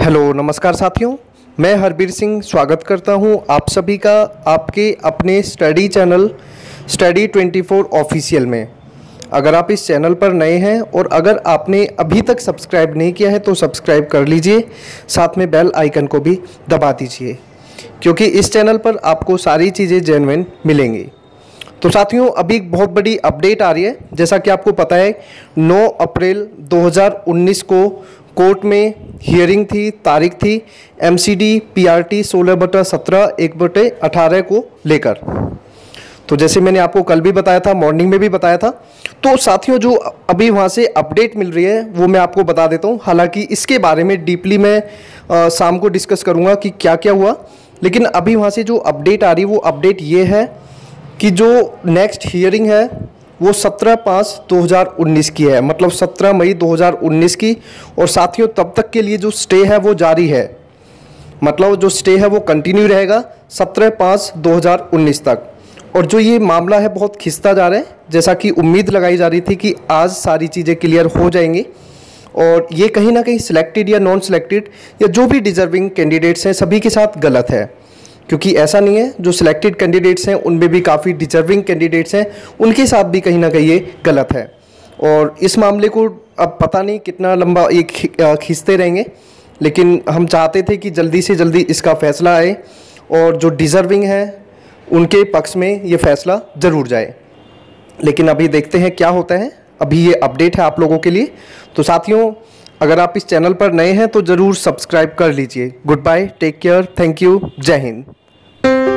Hello नमस्कार साथियों, मैं हरबीर सिंह स्वागत करता हूं आप सभी का आपके अपने स्टडी चैनल स्टडी 24 ऑफिशियल में। अगर आप इस चैनल पर नए हैं और अगर आपने अभी तक सब्सक्राइब नहीं किया है तो सब्सक्राइब कर लीजिए, साथ में बेल आइकन को भी दबा दीजिए क्योंकि इस चैनल पर आपको सारी चीज़ें जेन्युइन मिलेंगी। तो साथियों, अभी एक बहुत बड़ी अपडेट आ रही है। जैसा कि आपको पता है 9 अप्रैल 2019 को कोर्ट में हियरिंग थी, तारीख थी एमसीडी पीआरटी 16/17 1/18 को लेकर। तो जैसे मैंने आपको कल भी बताया था, मॉर्निंग में भी बताया था। तो साथियों, जो अभी वहाँ से अपडेट मिल रही है वो मैं आपको बता देता हूँ। हालांकि इसके बारे में डीपली मैं शाम को डिस्कस करूँगा कि क्या क्या हुआ, लेकिन अभी वहाँ से जो अपडेट आ रही है वो अपडेट ये है कि जो नेक्स्ट हियरिंग है वो 17/5/2019 की है, मतलब 17 मई 2019 की। और साथियों, तब तक के लिए जो स्टे है वो जारी है, मतलब जो स्टे है वो कंटिन्यू रहेगा 17/5/2019 तक। और जो ये मामला है बहुत खिंचता जा रहा है, जैसा कि उम्मीद लगाई जा रही थी कि आज सारी चीज़ें क्लियर हो जाएंगी और ये कहीं ना कहीं सिलेक्टेड या नॉन सिलेक्टेड या जो भी डिजर्विंग कैंडिडेट्स हैं सभी के साथ गलत है। क्योंकि ऐसा नहीं है, जो सिलेक्टेड कैंडिडेट्स हैं उनमें भी काफ़ी डिजर्विंग कैंडिडेट्स हैं, उनके साथ भी कहीं ना कहीं ये गलत है। और इस मामले को अब पता नहीं कितना लंबा ये खींचते रहेंगे, लेकिन हम चाहते थे कि जल्दी से जल्दी इसका फैसला आए और जो डिजर्विंग है उनके पक्ष में ये फैसला ज़रूर जाए। लेकिन अभी देखते हैं क्या होता है। अभी ये अपडेट है आप लोगों के लिए। तो साथियों, अगर आप इस चैनल पर नए हैं तो ज़रूर सब्सक्राइब कर लीजिए। Good bye, take care, thank you, जय हिंद।